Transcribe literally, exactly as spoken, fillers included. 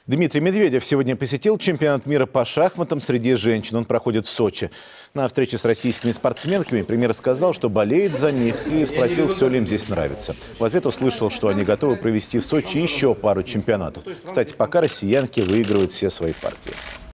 Дмитрий Медведев сегодня посетил чемпионат мира по шахматам среди женщин. Он проходит в Сочи. На встрече с российскими спортсменками премьер сказал, что болеет за них, и спросил, все ли им здесь нравится. В ответ услышал, что они готовы провести в Сочи еще пару чемпионатов. Кстати, пока россиянки выигрывают все свои партии.